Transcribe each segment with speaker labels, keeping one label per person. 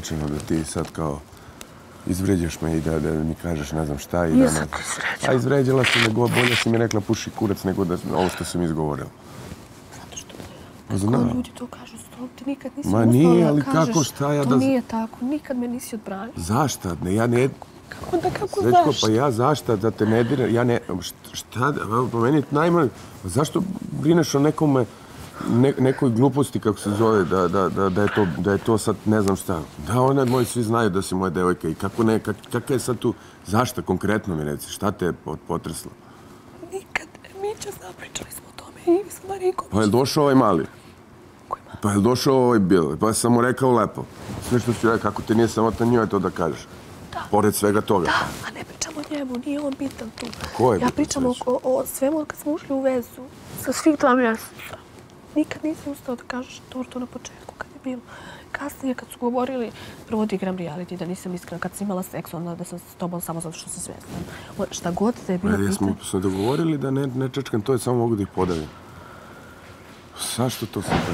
Speaker 1: slučajno da ti sad kao izvređaš me i da mi kažeš ne znam šta i da...
Speaker 2: Nisam te izvređala.
Speaker 1: A izvređala si, nego bolje si mi rekla puši kurac nego da ovo što si mi izgovorila.
Speaker 2: Zato što
Speaker 1: Znam.
Speaker 2: ljudi to kažu, stop, ti nikad nisi
Speaker 1: Ma
Speaker 2: uspela
Speaker 1: nije,
Speaker 2: da
Speaker 1: ali
Speaker 2: kažeš,
Speaker 1: kako, šta ja
Speaker 2: to
Speaker 1: da...
Speaker 2: nije tako, nikad me nisi odbranila.
Speaker 1: Zašta? Ja ne...
Speaker 2: Kako
Speaker 1: Srećko,
Speaker 2: zašto?
Speaker 1: pa ja zašta da te ne dire, ja ne... Šta, po meni je najmanje... Zašto brineš o nekome, nekoj gluposti, kako se zove, da je to sad ne znam šta. Da, one moji svi znaju da si moja devojka i kako ne, kakva je sad tu... Zašta konkretno mi reci, šta te je potreslo?
Speaker 2: Nikad, Mića zna, pričali smo o tome, Ivis Mariković.
Speaker 1: Pa je li došao ovaj mali?
Speaker 2: Koji mali?
Speaker 1: Pa je li došao ovaj bil? Pa sam mu rekao lepo. Sve što ću rekao, kako ti nije sramota njoj to da kažeš.
Speaker 2: Da.
Speaker 1: Pored svega toga.
Speaker 2: Da, a ne pričamo o njemu, nije on bitan tu.
Speaker 1: Ko je
Speaker 2: Ja
Speaker 1: bitan,
Speaker 2: pričam
Speaker 1: Srećko?
Speaker 2: o svemu kad smo ušli u vezu, sa svih 2 mjeseca. Nikad nisi ustao da kažeš to na početku kad je bilo. Kasnije kad su govorili, prvo da igram reality, da nisam iskrena, kad sam imala seks, onda da sam s tobom samo zato što sam svjesna. Šta god da je bilo pitanje.
Speaker 1: Smo dogovorili da ne čečkam, to je samo mogu da ih podavim. Zašto to sam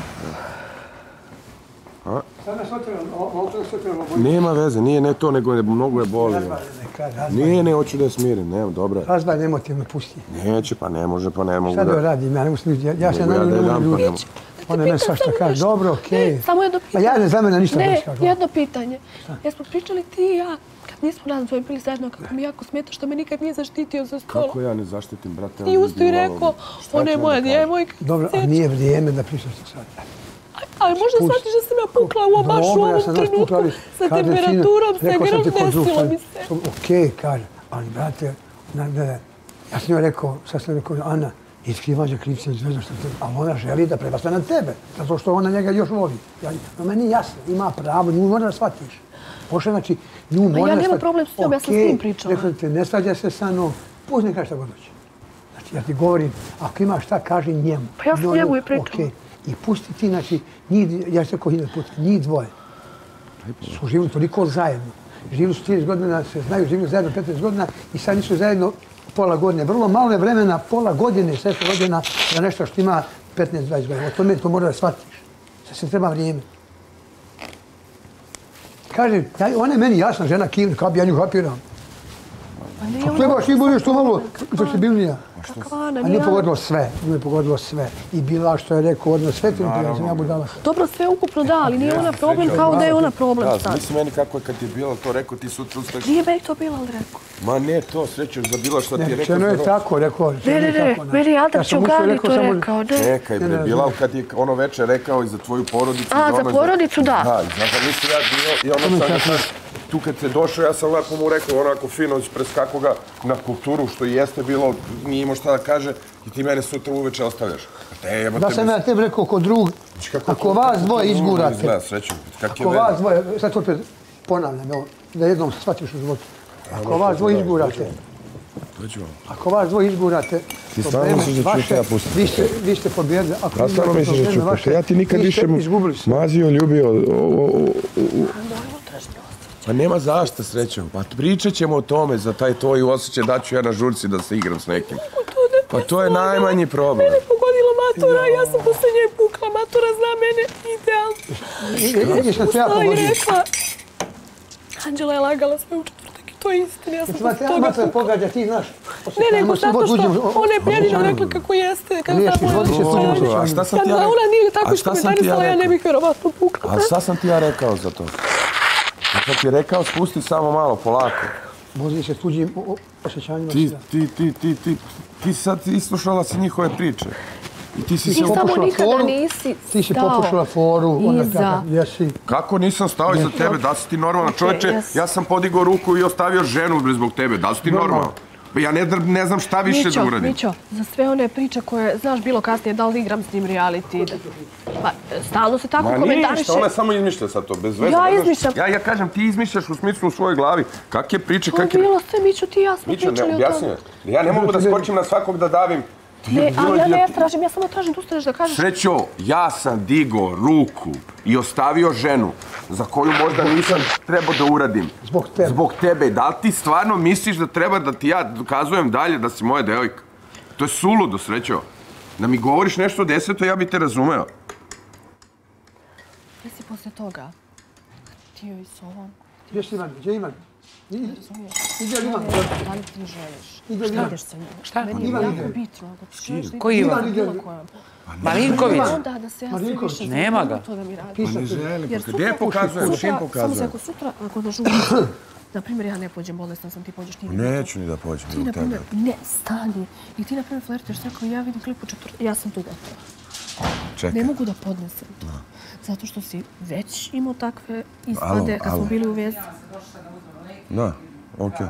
Speaker 1: tako?
Speaker 3: Sad nas otvorilo.
Speaker 1: Nema veze, nije ne to, nego mnogo je bolno. Ne, hoću da je smirim, nema, dobro je.
Speaker 3: Razbaj emotivno pusti.
Speaker 1: Neće, pa ne može, pa ne mogu
Speaker 3: Šta da radim, ja ne mogu služiti, ja se naravno ne mogu ljuditi. Ona ne svašta kaže, dobro, okej.
Speaker 2: Samo jedno pitanje.
Speaker 3: A ja ne za mene ništa
Speaker 2: ne
Speaker 3: kažem.
Speaker 2: jedno pitanje. Jesmo pričali ti i ja, kad nismo nas dvoje bili zajedno, kako mi jako smeta što me nikad nije zaštitio za stol.
Speaker 1: Kako ja ne zaštitim, brate?
Speaker 2: I usto i rekao, ona je moja djevojka.
Speaker 3: Dobro, a nije vrijeme da pričaš to sad.
Speaker 2: Ali možda shvatiš da sam ja pukla u baš u ovom trenutku sa temperaturom, se igraš, desilo mi se.
Speaker 3: Okej, kaže, ali brate, ja sam joj rekao, sad sam rekao, Ana, iskrivađa krivca iz veza što te... Ali ona želi da prebasta na tebe, zato što ona njega još voli. No, meni je jasno, ima pravo, nju mora da shvatiš. Pošto znači, nju mora da shvatiš.
Speaker 2: Ja nemam problem s njom, ja sam s njim pričala.
Speaker 3: Rekao te, ne svađa se sa mnom, pusti ne kaži šta god hoće. Znači, ja ti govorim, ako imaš šta, kaži njemu.
Speaker 2: Pa ja sam njemu i pričala.
Speaker 3: I pusti ti, znači, ja sam rekao 1000 puta, njih dvoje su živjeli toliko zajedno. Živjeli su 30 godina, se znaju, živjeli zajedno 15 godina i sad nisu zajedno pola godine. Vrlo malo je vremena, pola godine, 7 godina za nešto što ima 15-20 godina. O tome to mora da shvatiš. Sad se treba vrijeme. Kaže, ona je meni jasna žena, kivna, kao bi ja nju kapiram. A trebaš i budeš to malo fleksibilnija. A nije pogodilo sve, nije pogodilo sve. I bila što je rekao odnos sve ti ja sam ja budala.
Speaker 2: Dobro, sve ukupno da, ali nije ona problem kao da je ona problem sad.
Speaker 1: Misli meni kako je kad ti je bilo to rekao, ti sutra ustaješ.
Speaker 2: Nije meni to bilo, ali rekao.
Speaker 1: Ma ne, to Srećo, za bilo što ti je rekao.
Speaker 3: Ne, je tako rekao.
Speaker 2: Ne, meni Aldan Čugani to rekao, ne.
Speaker 1: Čekaj bre, Bilal kad je ono večer rekao i za tvoju porodicu.
Speaker 2: A, za porodicu da.
Speaker 1: Da, zato mislim ja bio i ono sad tu kad se došao, ja sam lepo mu rekao onako fino preskako ga na kulturu, što i jeste bilo, nije imao šta da kaže i ti mene sutra uveče ostavljaš.
Speaker 3: Da sam ja tebi rekao kod drug, ako vas dvoje izgurate, ako vas dvoje, sad to opet ponavljam, da jednom shvatiš u životu, ako vas dvoje izgurate,
Speaker 1: ti stvarno misliš da ću te ja pustiti?
Speaker 3: Vi ste pobjedili.
Speaker 1: Ja stvarno misliš da ću pustiti? Ja ti nikad više mazio, ljubio. Pa nema zašta, Srećo. Pa pričat ćemo o tome za taj tvoj osjećaj da ću ja na žurci da se igram s nekim. Pa to je najmanji problem.
Speaker 2: Mene pogodila matura, ja sam posle nje pukla. Matura zna mene idealno. Ustala i rekla, Anđela je lagala sve u četvrtak i to je istina. Ja sam posle toga pukla.
Speaker 3: Matura pogađa, ti znaš.
Speaker 2: Ne, nego zato što ona je Pljevina rekla kako jeste.
Speaker 1: A šta sam ti ja
Speaker 2: rekao? Ona nije tako što komentarisala, ja ne bih vjerovatno pukla.
Speaker 1: A šta sam ti ja rekao za to? Kad ti je rekao, spusti samo malo, polako.
Speaker 3: Vozi se tuđim osjećanjima.
Speaker 1: Ti sad islušala si njihove priče.
Speaker 2: Ti samo nikada nisi stao.
Speaker 3: Ti si popušala foru.
Speaker 2: Iza.
Speaker 1: Kako nisam stao iza tebe? Da si ti normalno? Čovječe, ja sam podigao ruku i ostavio ženu zbog tebe. Da si ti normalno? Ja ne znam šta više da uradim.
Speaker 2: Mićo, za sve one priče koje, znaš, bilo kasnije, da li igram s njim reality. Pa, stalno se tako komentariše.
Speaker 1: Ma ništa, ona samo izmišlja sad to, bez veze.
Speaker 2: Ja izmišljam.
Speaker 1: Ja kažem, ti izmišljaš u smislu u svojoj glavi. Kakve priče,
Speaker 2: kakve... To je bilo sve, Mićo, ti i ja smo pričali o tome.
Speaker 1: Mićo, ne, objasni me. Ja ne mogu da skočim na svakog da davim.
Speaker 2: Ne, ali ja ne tražim, ja samo tražim da ustaneš da kažeš...
Speaker 1: Srećo, ja sam digao ruku i ostavio ženu za koju možda nisam trebao da uradim.
Speaker 3: Zbog tebe.
Speaker 1: Zbog tebe. Da li ti stvarno misliš da treba da ti ja dokazujem dalje da si moja devojka? To je suludo, Srećo. Da mi govoriš nešto o 10, ja bi te razumeo.
Speaker 2: Jesi posle toga htio i s ovom.
Speaker 3: Gdje si Ivan? Gdje Ivan?
Speaker 2: Razumiješ?
Speaker 3: Ide li Ivan?
Speaker 2: Da li ti želiš?
Speaker 3: Ide li
Speaker 2: Šta
Speaker 3: Ivan?
Speaker 2: ideš sa njim?
Speaker 4: Šta?
Speaker 2: Meni je
Speaker 3: Ivan
Speaker 2: jako
Speaker 3: ide.
Speaker 2: bitno. Ako ti želiš da
Speaker 4: Koji
Speaker 2: ideš
Speaker 4: Ivan?
Speaker 2: sa bilo kojom.
Speaker 4: Marinković.
Speaker 2: Onda da se ja sve
Speaker 3: Marinković.
Speaker 2: više
Speaker 4: Nema ga.
Speaker 2: to da mi radi.
Speaker 1: Pa ne želim,
Speaker 2: Jer
Speaker 1: pa gdje pokazujem, čim
Speaker 2: Samo
Speaker 1: pokazujem?
Speaker 2: se ako sutra, ako da žulim, na primjer, ja ne pođem, bolesna sam, ti pođeš, ti ne.
Speaker 1: Neću ni da pođem
Speaker 2: Ti,
Speaker 1: zbog
Speaker 2: na
Speaker 1: tebe.
Speaker 2: primjer, ne, stani. I ti, na primjer, flerteš tako i ja vidim klip u četvrtak, ja sam tu gotova.
Speaker 1: Čekaj.
Speaker 2: Ne mogu da podnesem to. Zato što si već imao takve ispade kad smo
Speaker 1: alo.
Speaker 2: bili u vezi.
Speaker 1: Da, okej.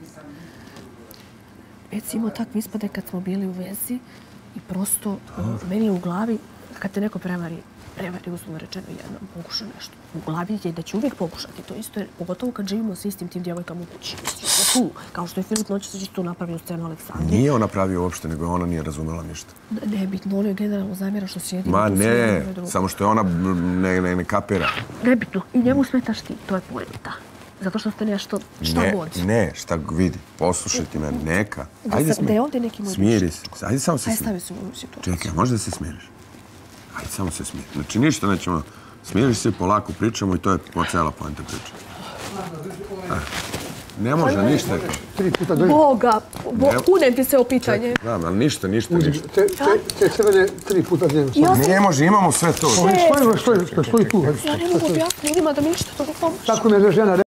Speaker 2: Već si imao takve ispade kad smo bili u vezi i prosto meni je u glavi, kad te neko prevari uslovno rečeno jednom, pokuša nešto. U glavi je da će uvijek pokušati to isto, jer pogotovo kad živimo s istim tim djevojkama u kući. Tu, kao što je Filip noćas tu napravio scenu Aleksandri.
Speaker 1: Nije on napravio uopšte, nego ona nije razumela ništa.
Speaker 2: Nebitno, ono je generalno zamjera što si jedino.
Speaker 1: Ma
Speaker 2: tu, svi
Speaker 1: ne,
Speaker 2: jedno drugo.
Speaker 1: samo što je ona ne kapira.
Speaker 2: Nebitno. I njemu smetaš ti, to je poenta. Zato što ste nešto, šta god.
Speaker 1: Ne, šta vidi, poslušaj ti mene, neka.
Speaker 2: Da
Speaker 1: Ajde,
Speaker 2: sam- da je ovdje neki moj
Speaker 1: smiri se. Ajde, samo se
Speaker 2: Ajde,
Speaker 1: smiri.
Speaker 2: stavi se u ovu situaciju.
Speaker 1: Čekaj, možda se smiriš? Ajde, samo se smiri. Znači, ništa nećemo. Smiriš se, polako pričamo i to je cijela poenta priče. Ne može ništa.
Speaker 3: 3 puta dođe.
Speaker 2: Boga, kunem ti se o pitanje.
Speaker 1: Da, ali ništa.
Speaker 3: Te crvene 3 puta dnevno.
Speaker 2: Ja sam,
Speaker 1: Ne može, imamo sve to.
Speaker 3: Stoji tu.
Speaker 2: ja ne mogu objasniti ljudima da mi ništa toga pomoći.
Speaker 3: Tako mi je žena